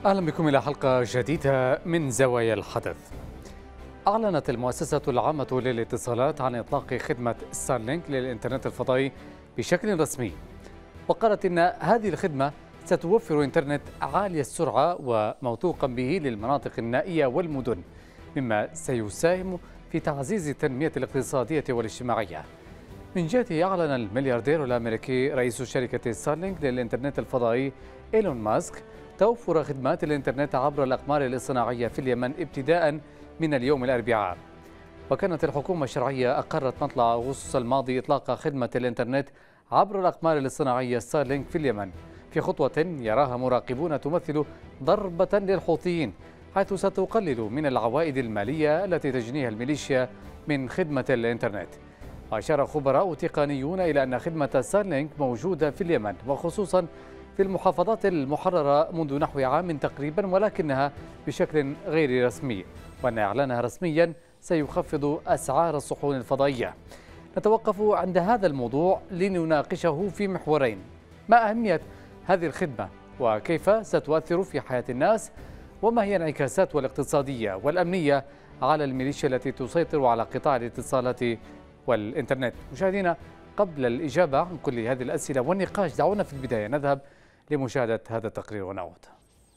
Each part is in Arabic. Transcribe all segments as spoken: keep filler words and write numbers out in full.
أهلا بكم إلى حلقة جديدة من زوايا الحدث. أعلنت المؤسسة العامة للاتصالات عن إطلاق خدمة ستارلينك للإنترنت الفضائي بشكل رسمي، وقالت إن هذه الخدمة ستوفر إنترنت عالي السرعة وموثوقا به للمناطق النائية والمدن، مما سيساهم في تعزيز التنمية الاقتصادية والاجتماعية. من جهته، أعلن الملياردير الأمريكي رئيس شركة ستارلينك للإنترنت الفضائي إيلون ماسك توفر خدمات الإنترنت عبر الأقمار الاصطناعية في اليمن ابتداء من اليوم الأربعاء. وكانت الحكومة الشرعية أقرت مطلع أغسطس الماضي إطلاق خدمة الإنترنت عبر الأقمار الاصطناعية ستارلينك في اليمن، في خطوة يراها مراقبون تمثل ضربة للحوثيين، حيث ستقلل من العوائد المالية التي تجنيها الميليشيا من خدمة الإنترنت. وأشار خبراء تقنيون إلى أن خدمة ستارلينك موجودة في اليمن، وخصوصا في المحافظات المحررة منذ نحو عام تقريبا، ولكنها بشكل غير رسمي، وأن إعلانها رسميا سيخفض أسعار الصحون الفضائية. نتوقف عند هذا الموضوع لنناقشه في محورين: ما أهمية هذه الخدمة وكيف ستؤثر في حياة الناس، وما هي الانعكاسات الاقتصادية والأمنية على الميليشيا التي تسيطر على قطاع الاتصالات والإنترنت. مشاهدينا، قبل الإجابة عن كل هذه الأسئلة والنقاش، دعونا في البداية نذهب لمشاهدة هذا التقرير ونعود.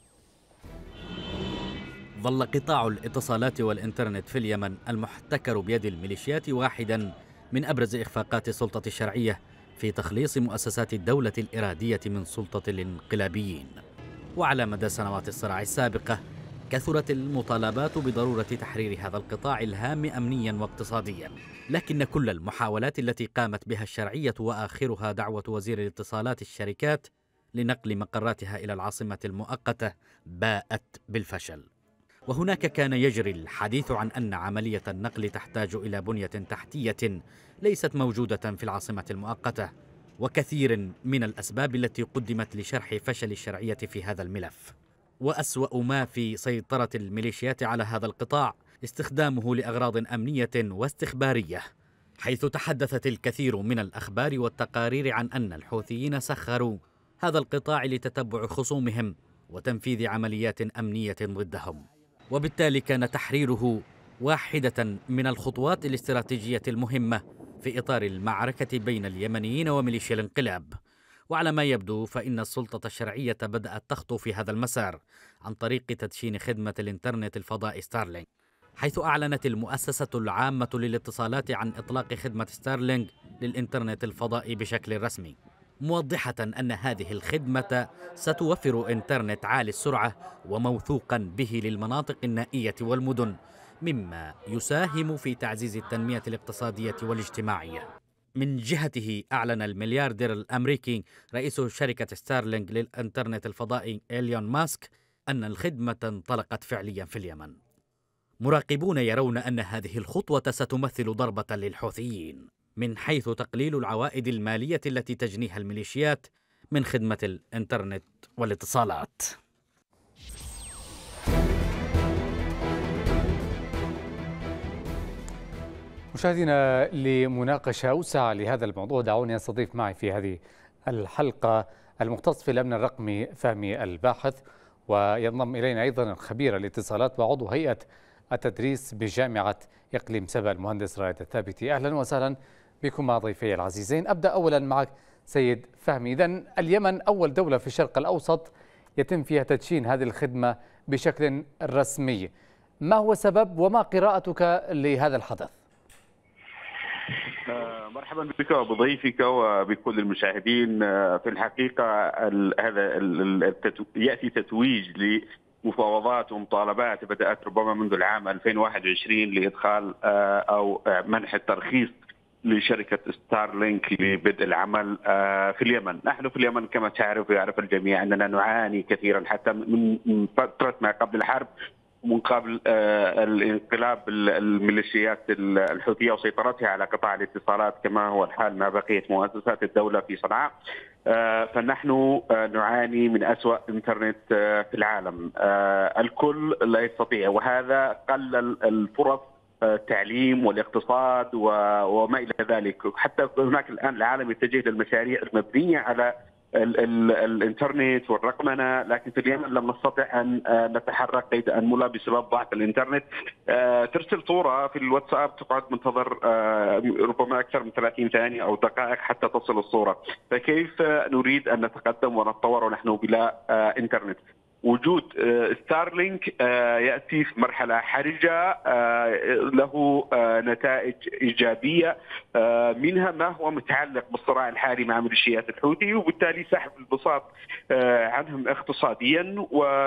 ظل قطاع الاتصالات والإنترنت في اليمن المحتكر بيد الميليشيات واحدا من أبرز إخفاقات السلطة الشرعية في تخليص مؤسسات الدولة الإرادية من سلطة الانقلابيين. وعلى مدى سنوات الصراع السابقة كثرت المطالبات بضرورة تحرير هذا القطاع الهام أمنيا واقتصاديا، لكن كل المحاولات التي قامت بها الشرعية وآخرها دعوة وزير الاتصالات الشركات لنقل مقراتها إلى العاصمة المؤقتة باءت بالفشل. وهناك كان يجري الحديث عن أن عملية النقل تحتاج إلى بنية تحتية ليست موجودة في العاصمة المؤقتة، وكثير من الأسباب التي قدمت لشرح فشل الشرعية في هذا الملف. وأسوأ ما في سيطرة الميليشيات على هذا القطاع استخدامه لأغراض أمنية واستخبارية، حيث تحدثت الكثير من الأخبار والتقارير عن أن الحوثيين سخروا هذا القطاع لتتبع خصومهم وتنفيذ عمليات أمنية ضدهم. وبالتالي كان تحريره واحدة من الخطوات الاستراتيجية المهمة في إطار المعركة بين اليمنيين وميليشيا الانقلاب. وعلى ما يبدو فإن السلطة الشرعية بدأت تخطو في هذا المسار عن طريق تدشين خدمة الإنترنت الفضائي ستارلينك، حيث أعلنت المؤسسة العامة للاتصالات عن إطلاق خدمة ستارلينك للإنترنت الفضائي بشكل رسمي، موضحة أن هذه الخدمة ستوفر إنترنت عالي السرعة وموثوقا به للمناطق النائية والمدن، مما يساهم في تعزيز التنمية الاقتصادية والاجتماعية. من جهته، أعلن الملياردير الأمريكي رئيس شركة ستارلينك للإنترنت الفضائي إيلون ماسك أن الخدمة انطلقت فعليا في اليمن. مراقبون يرون أن هذه الخطوة ستمثل ضربة للحوثيين من حيث تقليل العوائد المالية التي تجنيها الميليشيات من خدمة الإنترنت والاتصالات. مشاهدينا، لمناقشة أوسع لهذا الموضوع دعوني أستضيف معي في هذه الحلقة المختص في الأمن الرقمي فهمي الباحث، وينضم إلينا أيضا خبير الاتصالات وعضو هيئة التدريس بجامعة إقليم سبا المهندس رائد الثابتي. أهلا وسهلا بكم مع ضيفي العزيزين. أبدأ أولا معك سيد فهمي. إذن اليمن أول دولة في الشرق الأوسط يتم فيها تدشين هذه الخدمة بشكل رسمي، ما هو السبب وما قراءتك لهذا الحدث؟ مرحبا بك وبضيفك وبكل المشاهدين. في الحقيقة هذا يأتي تتويج لمفاوضات ومطالبات بدأت ربما منذ العام ألفين وواحد وعشرين لإدخال أو منح الترخيص لشركة ستارلينك لبدء العمل في اليمن. نحن في اليمن كما تعرف ويعرف الجميع أننا نعاني كثيرا حتى من فترة ما قبل الحرب ومن قبل الانقلاب الميليشيات الحوثية وسيطرتها على قطاع الاتصالات كما هو الحال مع بقية مؤسسات الدولة في صنعاء. فنحن نعاني من أسوأ انترنت في العالم، الكل لا يستطيع، وهذا قلل الفرص التعليم والاقتصاد وما إلى ذلك. حتى هناك الآن العالم يتجه للمشاريع المبنية على ال ال الانترنت والرقمنه، لكن في اليمن لم نستطع ان نتحرك قيد انمله بسبب ضعف الانترنت. ترسل صوره في الواتساب تقعد منتظر ربما اكثر من ثلاثين ثانيه او دقائق حتى تصل الصوره، فكيف نريد ان نتقدم ونتطور ونحن بلا انترنت؟ وجود ستارلينك يأتي في مرحلة حرجة له نتائج إيجابية، منها ما هو متعلق بالصراع الحالي مع ميليشيات الحوثي، وبالتالي سحب البساط عنهم اقتصاديا.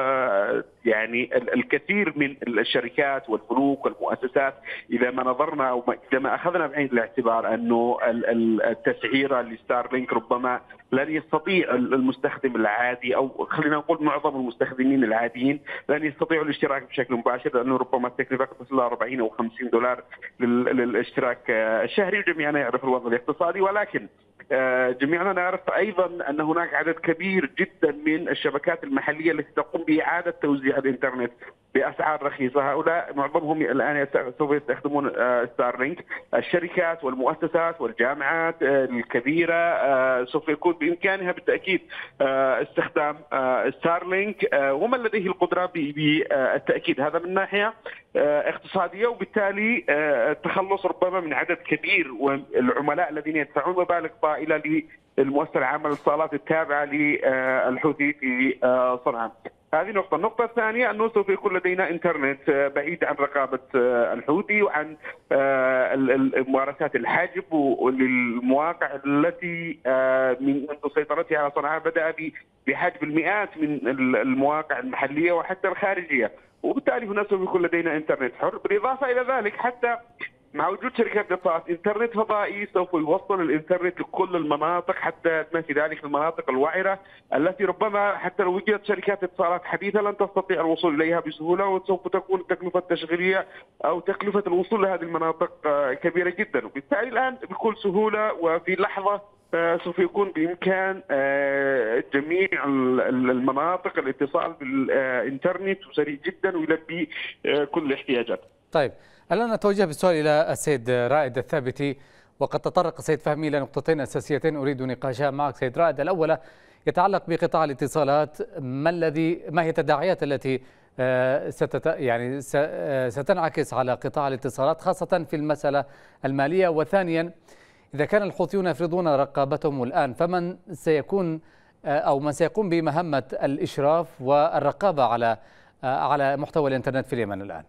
ويعني الكثير من الشركات والبنوك والمؤسسات إذا ما نظرنا أو إذا ما أخذنا بعين الاعتبار أنه التسعيرة لستارلينك ربما لن يستطيع المستخدم العادي، أو خلينا نقول معظم المستخدمين العاديين لن يستطيعوا الاشتراك بشكل مباشر، لأنه ربما التكلفة تصل إلى أربعين أو خمسين دولار للاشتراك الشهري، وجميعنا يعرف الوضع الاقتصادي. ولكن جميعنا نعرف أيضا أن هناك عدد كبير جدا من الشبكات المحلية التي تقوم بإعادة توزيع الإنترنت بأسعار رخيصة. هؤلاء معظمهم الآن سوف يستخدمون ستارلينك. الشركات والمؤسسات والجامعات الكبيرة سوف يكون بإمكانها بالتأكيد استخدام ستارلينك، ومن لديه القدرة بالتأكيد هذا من ناحية اقتصادية، وبالتالي التخلص ربما من عدد كبير والعملاء الذين يدفعون مبالغ طائلة للمؤسسة العامة للاتصالات التابعة للحوثي في صنعاء. هذه نقطة. النقطة الثانية أنه سوف يكون لدينا إنترنت بعيد عن رقابة الحوثي وعن ممارسات الحجب للمواقع التي من سيطرتها على صنعاء بدأ بحجب المئات من المواقع المحلية وحتى الخارجية، وبالتالي هنا سوف يكون لدينا إنترنت حر. بالإضافة إلى ذلك حتى مع وجود شركات اتصالات انترنت فضائي سوف يوصل الانترنت لكل المناطق، حتى ما في ذلك المناطق الوعرة التي ربما حتى لو وجدت شركات اتصالات حديثة لن تستطيع الوصول إليها بسهولة، وسوف تكون التكلفة التشغيلية أو تكلفة الوصول لهذه المناطق كبيرة جدا. وبالتالي الآن بكل سهولة وفي لحظة سوف يكون بإمكان جميع المناطق الاتصال بالإنترنت وسريع جدا ويلبي كل الاحتياجات. طيب الآن نتوجه بالسؤال إلى السيد رائد الثابتي، وقد تطرق السيد فهمي إلى نقطتين أساسيتين أريد نقاشها معك سيد رائد. الأولى يتعلق بقطاع الاتصالات، ما الذي ما هي التداعيات التي ستت يعني ستنعكس على قطاع الاتصالات خاصة في المسألة المالية؟ وثانيا إذا كان الحوثيون يفرضون رقابتهم الآن، فمن سيكون أو من سيقوم بمهمة الإشراف والرقابة على على محتوى الإنترنت في اليمن الآن؟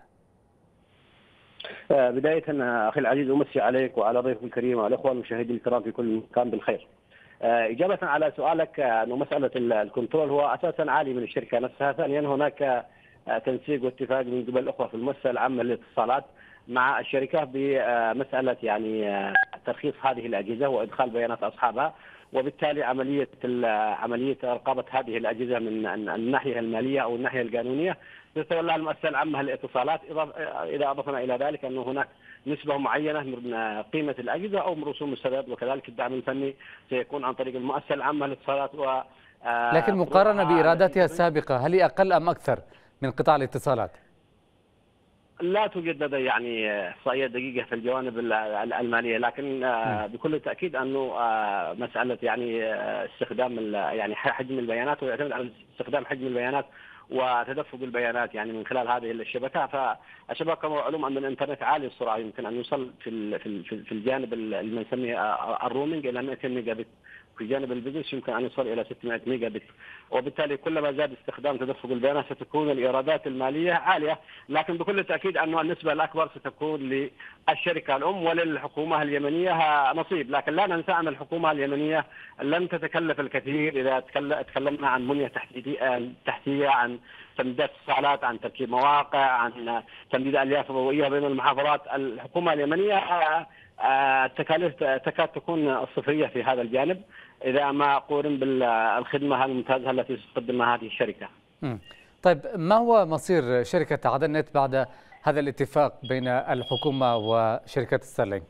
بداية أخي العزيز أمسي عليك وعلى ضيفك الكريم وعلى الأخوة المشاهدين الكرام في كل مكان بالخير. إجابة على سؤالك أنه مسألة الكنترول هو أساسا عالي من الشركة نفسها. ثانيا هناك تنسيق واتفاق من قبل الأخوة في المؤسسة العامة للاتصالات مع الشركات بمسألة يعني ترخيص هذه الأجهزة وإدخال بيانات أصحابها، وبالتالي عملية عملية رقابة هذه الأجهزة من الناحية المالية أو الناحية القانونية تتولى المؤسسة العامة للاتصالات. إذا أضفنا إلى ذلك أنه هناك نسبة معينة من قيمة الأجهزة أو من رسوم السداد، وكذلك الدعم الفني سيكون عن طريق المؤسسة العامة للاتصالات. و لكن مقارنة بإيراداتها السابقة هل هي أقل أم أكثر من قطاع الاتصالات؟ لا توجد لدي يعني إحصائية دقيقة في الجوانب المالية، لكن بكل تأكيد أنه مسألة يعني استخدام يعني حجم البيانات ويعتمد على استخدام حجم البيانات وتدفق البيانات يعني من خلال هذه الشبكة. فالشبكة كما معلوم أن الإنترنت عالي السرعة، يمكن أن يوصل في في الجانب اللي نسميه الرومينج إلى مئتين ميجا بت، في جانب البزنس يمكن أن يوصل إلى ستمائة ميجا بت، وبالتالي كلما زاد استخدام تدفق البيانات ستكون الإيرادات المالية عالية. لكن بكل تأكيد أن النسبة الأكبر ستكون للشركة الأم وللحكومة اليمنية نصيب، لكن لا ننسى أن الحكومة اليمنية لن تتكلف الكثير إذا تكلمنا عن بنية تحتية، عن تمديد اتصالات، عن تركيب مواقع، عن تمديد الياف ضوئية بين المحافظات. الحكومة اليمنية التكاليف تكاد تكون صفرية في هذا الجانب إذا ما قورن بالخدمة الممتازة التي تقدمها هذه الشركة. م. طيب ما هو مصير شركة عدن نت بعد هذا الاتفاق بين الحكومة وشركة ستارلينك؟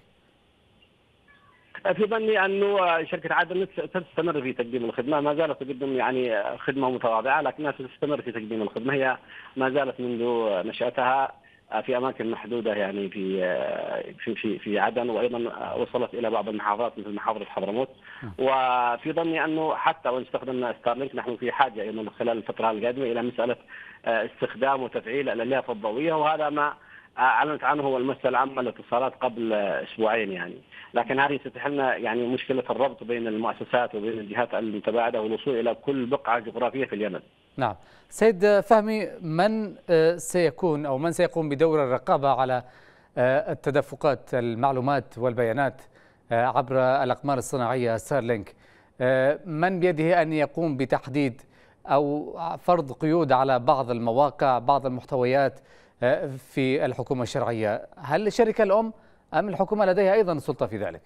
في ظني أنه شركة عدن نت تستمر في تقديم الخدمة، ما زالت تقدم يعني خدمة متواضعة لكنها تستمر في تقديم الخدمة. هي ما زالت منذ نشأتها في اماكن محدوده يعني في في في في عدن، وايضا وصلت الى بعض المحافظات مثل محافظه حضرموت. وفي ظني انه حتى وان استخدمنا ستارلينك نحن في حاجه ايضا خلال الفتره القادمه الى مساله استخدام وتفعيل الالياف الضوئيه، وهذا ما اعلنت عنه المؤسسه العامه للاتصالات قبل اسبوعين يعني. لكن هذه ستحل لنا يعني مشكله الربط بين المؤسسات وبين الجهات المتباعده والوصول الى كل بقعه جغرافيه في اليمن. نعم سيد فهمي، من سيكون أو من سيقوم بدور الرقابة على التدفقات المعلومات والبيانات عبر الأقمار الصناعية ستارلينك؟ من بيده أن يقوم بتحديد أو فرض قيود على بعض المواقع، بعض المحتويات في الحكومة الشرعية؟ هل الشركة الأم أم الحكومة لديها أيضا سلطة في ذلك؟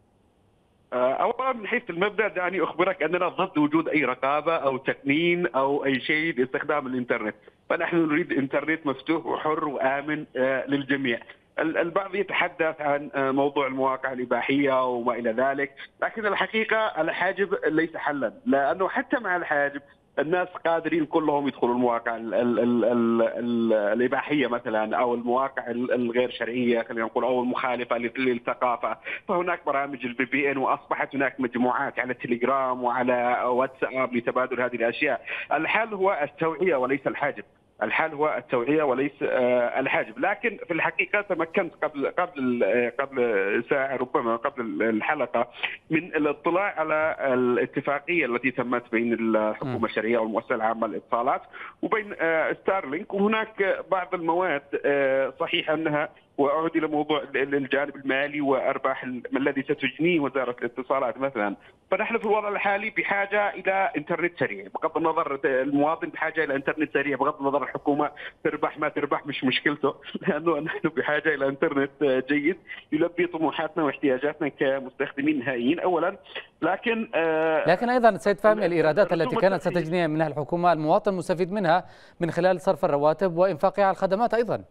اولا من حيث المبدا دعني اخبرك اننا ضد وجود اي رقابه او تقنين او اي شيء لاستخدام الانترنت، فنحن نريد انترنت مفتوح وحر وامن للجميع. البعض يتحدث عن موضوع المواقع الاباحيه وما الى ذلك، لكن الحقيقه الحاجب ليس حلا، لانه حتى مع الحاجب الناس قادرين كلهم يدخلوا المواقع ال ال ال ال ال الإباحية مثلا أو المواقع الغير شرعية خلينا نقول أو المخالفة للثقافة. فهناك برامج البي بي إن، وأصبحت هناك مجموعات على التليجرام وعلى واتساب لتبادل هذه الأشياء. الحل هو التوعية وليس الحاجب. الحل هو التوعية وليس الحاجب. لكن في الحقيقة تمكنت قبل قبل قبل ساعة ربما قبل الحلقة من الاطلاع على الاتفاقية التي تمت بين الحكومة الشرعية والمؤسسة العامة للاتصالات وبين ستارلينك، وهناك بعض المواد صحيح أنها، وأعود إلى موضوع الجانب المالي وأرباح ما الذي ستجنيه وزارة الاتصالات مثلا. فنحن في الوضع الحالي بحاجة إلى إنترنت سريع، بغض النظر المواطن بحاجة إلى إنترنت سريع، بغض النظر الحكومة تربح ما تربح مش مشكلته، لأنه نحن بحاجة إلى إنترنت جيد يلبي طموحاتنا واحتياجاتنا كمستخدمين نهائيين أولا. لكن آه لكن أيضا سيد فهمي، الإيرادات التي كانت ستجنيها منها الحكومة المواطن مستفيد منها من خلال صرف الرواتب وإنفاقها على الخدمات أيضا.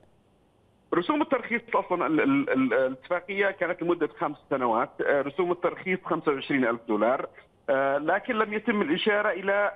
رسوم الترخيص اصلا الاتفاقيه كانت لمده خمس سنوات، رسوم الترخيص خمسة وعشرين ألف دولار، لكن لم يتم الاشاره الى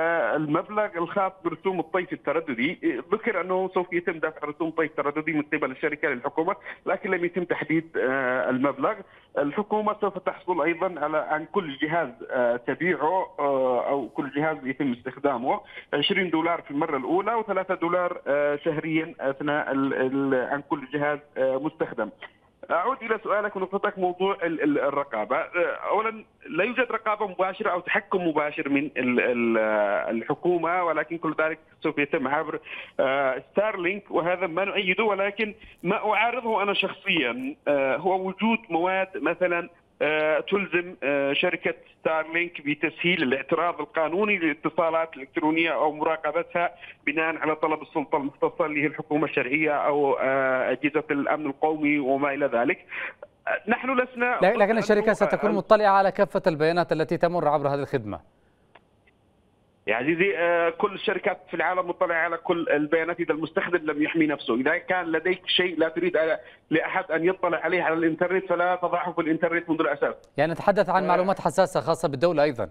المبلغ الخاص برسوم الطيف الترددي. ذكر انه سوف يتم دفع رسوم طيف ترددي من قبل الشركه للحكومه، لكن لم يتم تحديد المبلغ. الحكومه سوف تحصل ايضا على عن كل جهاز تبيعه او كل جهاز يتم استخدامه عشرين دولار في المره الاولى وثلاثة دولار شهريا اثناء عن كل جهاز مستخدم. أعود إلى سؤالك ونقطتك موضوع الرقابة. أولا لا يوجد رقابة مباشرة أو تحكم مباشر من الحكومة، ولكن كل ذلك سوف يتم عبر ستارلينك، وهذا ما نؤيده. ولكن ما أعارضه أنا شخصيا هو وجود مواد مثلا تلزم شركة ستارلينك بتسهيل الاعتراض القانوني للاتصالات الإلكترونية أو مراقبتها بناء على طلب السلطة المختصة اللي هي الحكومة الشرعية أو أجهزة الأمن القومي وما إلى ذلك. نحن لسنا، لكن الشركة ستكون مطلعة على كافة البيانات التي تمر عبر هذه الخدمة. يا عزيزي كل الشركات في العالم مطلعة على كل البيانات إذا المستخدم لم يحمي نفسه. إذا كان لديك شيء لا تريد لأحد أن يطلع عليه على الإنترنت فلا تضعه في الإنترنت منذ الأساس. يعني نتحدث عن معلومات حساسة خاصة بالدولة أيضا.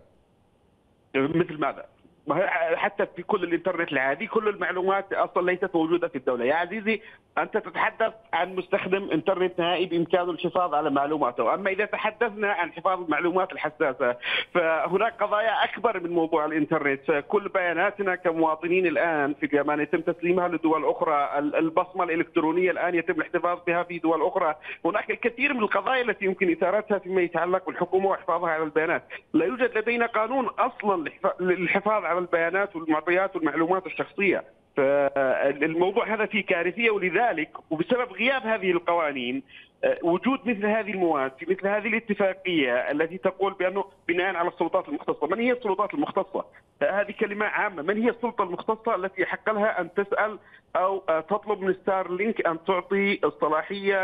مثل ماذا؟ حتى في كل الانترنت العادي كل المعلومات اصلا ليست موجوده في الدوله. يا عزيزي انت تتحدث عن مستخدم انترنت نهائي بامكانه الحفاظ على معلوماته، اما اذا تحدثنا عن حفاظ المعلومات الحساسه فهناك قضايا اكبر من موضوع الانترنت. فكل بياناتنا كمواطنين الان في اليمن يتم تسليمها لدول اخرى، البصمه الالكترونيه الان يتم الاحتفاظ بها في دول اخرى، هناك الكثير من القضايا التي يمكن اثارتها فيما يتعلق بالحكومه وحفاظها على البيانات. لا يوجد لدينا قانون اصلا للحفاظ على البيانات والمعطيات والمعلومات الشخصية. فالموضوع هذا فيه كارثية، ولذلك وبسبب غياب هذه القوانين وجود مثل هذه المواد في مثل هذه الاتفاقية التي تقول بأنه بناء على السلطات المختصة. من هي السلطات المختصة؟ هذه كلمة عامة. من هي السلطة المختصة التي يحق لها أن تسأل أو تطلب من ستارلينك أن تعطي الصلاحية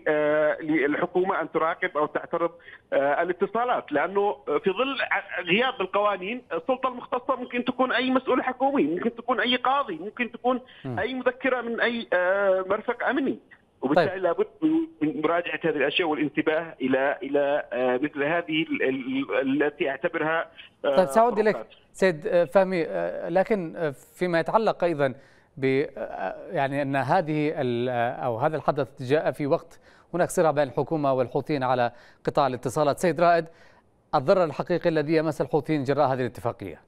للحكومة أن تراقب أو تعترض الاتصالات؟ لأنه في ظل غياب القوانين السلطة المختصة ممكن تكون أي مسؤول حكومي، ممكن تكون أي قاضي، ممكن تكون أي مذكرة من أي مرفق أمني. وبالتالي طيب. لابد من مراجعة هذه الأشياء والانتباه إلى إلى مثل هذه التي أعتبرها. طيب سأعود إليك سيد فهمي، لكن فيما يتعلق أيضا يعني أن هذه أو هذا الحدث جاء في وقت هناك صراع بين الحكومة والحوثيين على قطاع الاتصالات. سيد رائد، الضرر الحقيقي الذي يمس الحوثيين جراء هذه الاتفاقية؟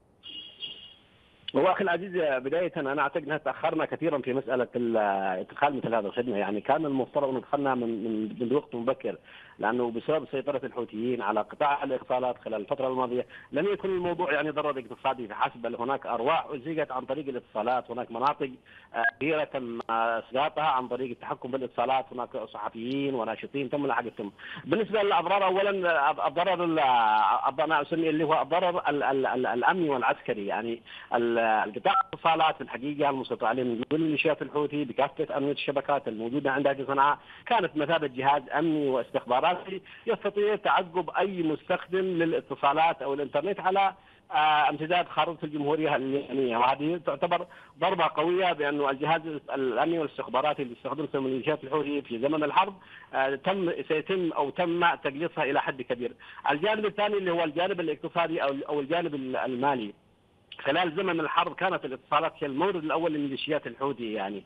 هو اخي العزيز، بدايه انا اعتقد انها تاخرنا كثيرا في مساله ادخال مثل هذا الخدمه، يعني كان المفترض ان دخلنا من من من وقت مبكر، لانه بسبب سيطره الحوثيين على قطاع الاتصالات خلال الفتره الماضيه لم يكن الموضوع يعني ضرر اقتصادي فحسب، بل هناك ارواح ازيجت عن طريق الاتصالات، هناك مناطق كثيره تم اسقاطها عن طريق التحكم بالاتصالات، هناك صحفيين وناشطين تم لاحقتهم. بالنسبه للاضرار، اولا الضرر انا اسميه اللي هو الضرر الامني والعسكري، يعني القطاع الاتصالات في الحقيقه المسيطر عليه من قبل ميليشيات الحوثي بكافه انواع الشبكات الموجوده عندها في صنعاء كانت مثابه جهاز امني واستخباراتي يستطيع تعقب اي مستخدم للاتصالات او الانترنت على امتداد خارطه الجمهوريه اليمنيه، وهذه تعتبر ضربه قويه بانه الجهاز الامني والاستخباراتي اللي استخدمته ميليشيات الحوثي في زمن الحرب تم سيتم او تم تقليصها الى حد كبير. الجانب الثاني اللي هو الجانب الاقتصادي او او الجانب المالي. خلال زمن الحرب كانت الاتصالات هي المورد الاول لميليشيات الحوثي، يعني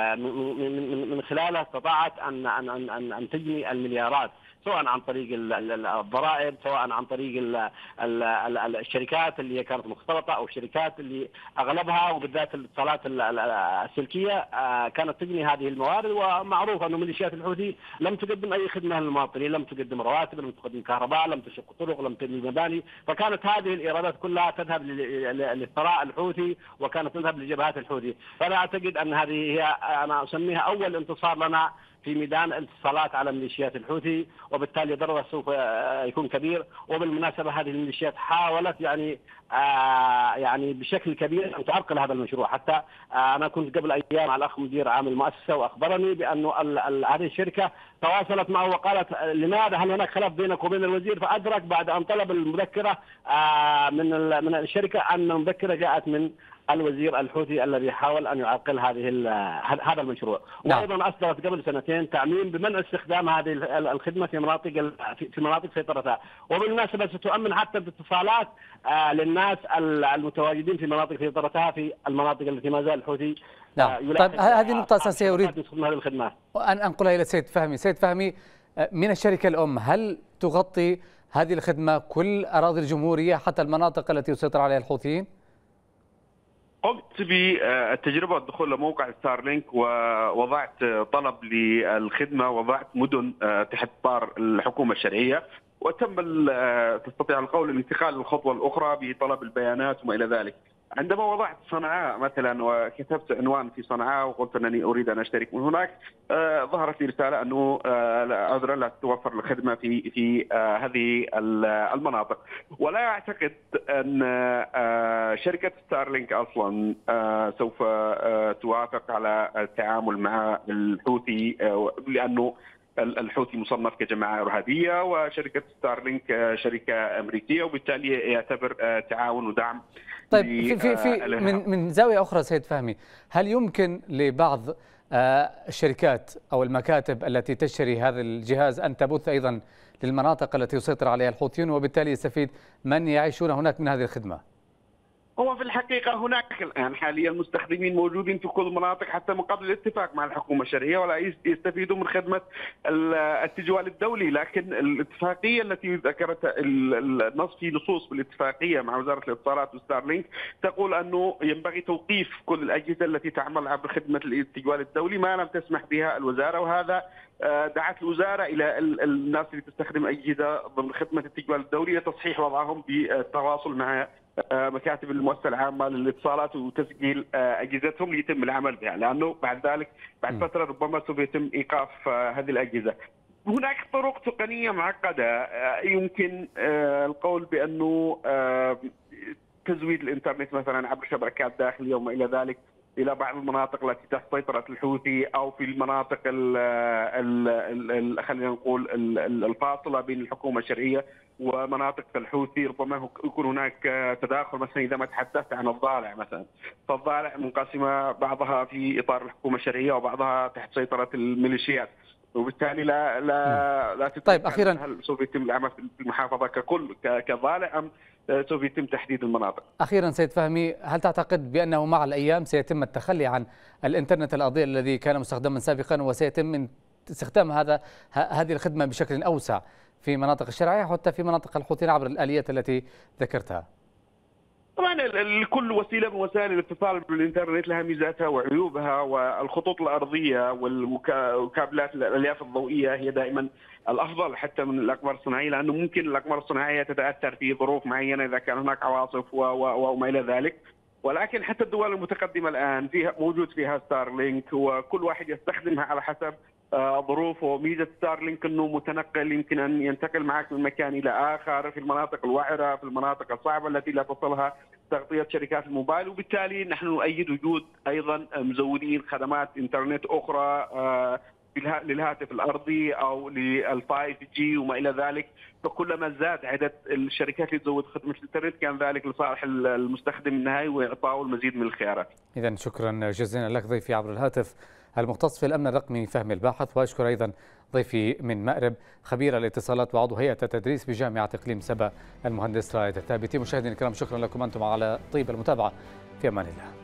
من من خلالها استطاعت ان ان ان ان تجني المليارات، سواء عن طريق الضرائب، سواء عن طريق الشركات اللي هي كانت مختلطه او الشركات اللي اغلبها وبالذات الاتصالات السلكيه كانت تجني هذه الموارد. ومعروف انه ميليشيات الحوثي لم تقدم اي خدمه للمواطنين، لم تقدم رواتب، لم تقدم كهرباء، لم تشق طرق، لم تبني مباني، فكانت هذه الايرادات كلها تذهب للثراء الحوثي وكانت تذهب لجبهات الحوثي. فانا اعتقد ان هذه هي انا اسميها اول انتصار لنا في ميدان الاتصالات على ميليشيات الحوثي، وبالتالي ضررها سوف يكون كبير. وبالمناسبه هذه الميليشيات حاولت يعني آه يعني بشكل كبير ان تعرقل هذا المشروع، حتى آه انا كنت قبل ايام مع الاخ مدير عام المؤسسه واخبرني بانه هذه الشركه تواصلت معه وقالت لماذا هل هناك خلاف بينك وبين الوزير، فادرك بعد ان طلب المذكره آه من من الشركه ان المذكره جاءت من الوزير الحوثي الذي حاول ان يعرقل هذه هذا المشروع. وايضا اصدرت قبل سنتين تعميم بمنع استخدام هذه الخدمه في مناطق في مناطق سيطرتها، وبالمناسبه ستؤمن حتى الاتصالات للناس المتواجدين في مناطق سيطرتها في المناطق التي ما زال الحوثي. نعم. طيب هذه نقطه اساسيه اريد هذه الخدمات ان انقلها الى سيد فهمي. سيد فهمي، من الشركه الام هل تغطي هذه الخدمه كل اراضي الجمهوريه حتى المناطق التي يسيطر عليها الحوثيين؟ قمت بالتجربة الدخول لموقع ستارلينك ووضعت طلب للخدمة، وضعت مدن تحت اطار الحكومة الشرعية، وتم تستطيع القول الانتقال للخطوة الأخرى بطلب البيانات وما إلى ذلك. عندما وضعت صنعاء مثلا وكتبت عنوان في صنعاء وقلت أنني أريد أن أشترك من هناك، آه ظهرت لي رسالة أنه آه عذرا لا تتوفر الخدمة في في آه هذه المناطق. ولا أعتقد أن آه شركة ستارلينك أصلا آه سوف آه توافق على التعامل مع الحوثي، آه لأنه الحوثي مصنف كجماعة إرهابية وشركة ستارلينك شركة أمريكية، وبالتالي يعتبر تعاون ودعم. طيب في في, في من من زاوية أخرى سيد فهمي، هل يمكن لبعض الشركات أو المكاتب التي تشتري هذا الجهاز أن تبث أيضا للمناطق التي يسيطر عليها الحوثيون وبالتالي يستفيد من يعيشون هناك من هذه الخدمة؟ هو في الحقيقة هناك الآن حاليا مستخدمين موجودين في كل المناطق حتى من قبل الاتفاق مع الحكومة الشرعية، ولا يستفيدوا من خدمة التجوال الدولي. لكن الاتفاقية التي ذكرتها النص في نصوص بالاتفاقية مع وزارة الاتصالات وستارلينك تقول أنه ينبغي توقيف كل الأجهزة التي تعمل عبر خدمة التجوال الدولي ما لم تسمح بها الوزارة، وهذا دعت الوزارة إلى الناس اللي تستخدم أجهزة ضمن خدمة التجوال الدولي لتصحيح وضعهم بالتواصل مع مكاتب المؤسسة العامة للاتصالات وتسجيل أجهزتهم ليتم العمل بها، لأنه بعد ذلك بعد فترة ربما سوف يتم إيقاف هذه الأجهزة. هناك طرق تقنية معقدة يمكن القول بأنه تزويد الإنترنت مثلا عبر شبكات داخلية وما إلى ذلك إلى بعض المناطق التي تحت سيطرة الحوثي، أو في المناطق ال ال خلينا نقول الفاصلة بين الحكومة الشرعية ومناطق الحوثي. ربما يكون هناك تداخل، مثلا إذا ما تحدثت عن الضالع مثلا، فالضالع منقسمة بعضها في إطار الحكومة الشرعية وبعضها تحت سيطرة الميليشيات، وبالتالي لا لا لا طيب اخيرا هل سوف يتم العمل في المحافظه ككل كضالع ام سوف يتم تحديد المناطق. أخيرا سيد فهمي، هل تعتقد بأنه مع الأيام سيتم التخلي عن الإنترنت الأرضي الذي كان مستخدما سابقا وسيتم من استخدام هذا هذه الخدمة بشكل أوسع في مناطق الشرعية حتى في مناطق الحوثيين عبر الآليات التي ذكرتها؟ طبعا كل وسيله من وسائل الاتصال بالانترنت لها ميزاتها وعيوبها، والخطوط الارضيه والكابلات الالياف الضوئيه هي دائما الافضل حتى من الاقمار الصناعيه، لانه ممكن الاقمار الصناعيه تتاثر في ظروف معينه اذا كان هناك عواصف وما الى ذلك. ولكن حتى الدول المتقدمه الان فيها موجود فيها ستارلينك، وكل واحد يستخدمها على حسب ظروفه. ميزه ستارلينك انه متنقل، يمكن ان ينتقل معك من مكان الى اخر في المناطق الوعره، في المناطق الصعبه التي لا تصلها تغطيه شركات الموبايل، وبالتالي نحن نؤيد وجود ايضا مزودين خدمات انترنت اخرى للهاتف الارضي او للفايف جي وما الى ذلك. فكلما زاد عدد الشركات اللي تزود خدمه الانترنت كان ذلك لصالح المستخدم النهائي واعطائه المزيد من الخيارات. اذا شكرا جزيلا لك ضيفي عبر الهاتف المختص في الامن الرقمي فهمي الباحث، واشكر ايضا ضيفي من مأرب خبير الاتصالات وعضو هيئه التدريس بجامعه اقليم سبا المهندس رائد الثابتي. مشاهدينا الكرام، شكرا لكم انتم على طيب المتابعه، في امان الله.